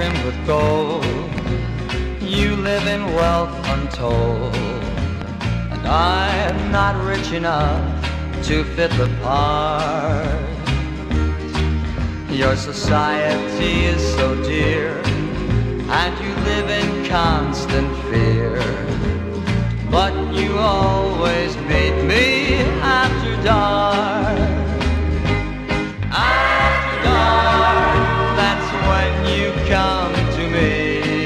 trimmed with gold. You live in wealth untold, and I'm not rich enough to fit the part. Your society is so dear, and you live in constant fear, but you always meet me after dark. After dark, that's when you come to me.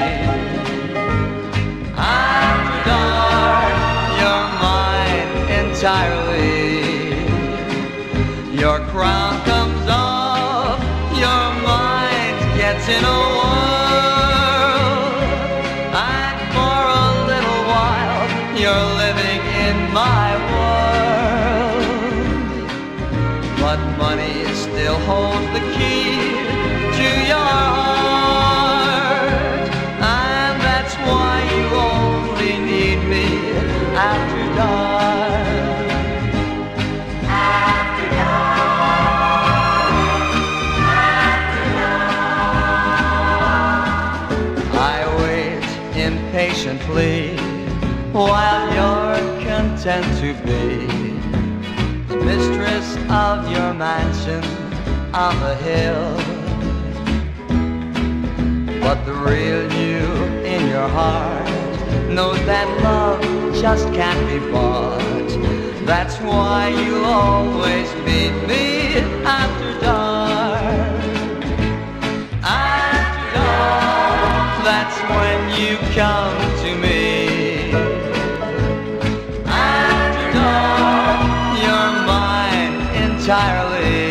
After dark, you're mine entirely. Your crown comes off, your mind gets in a whirl, and for a little while you're living in my world. But money still holds the key to your heart, and that's why you only need me after dark. After dark. I wait impatiently while you're content to be mistress of your mansion on the hill. But the real you in your heart knows that love just can't be bought. That's why you'll always meet me after dark. After dark, that's when you come to me. Entirely.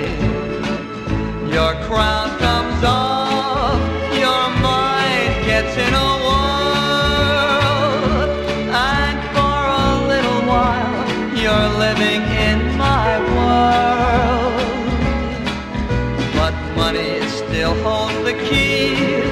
Your crown comes off, your mind gets in a whirl, and for a little while you're living in my world. But money still holds the key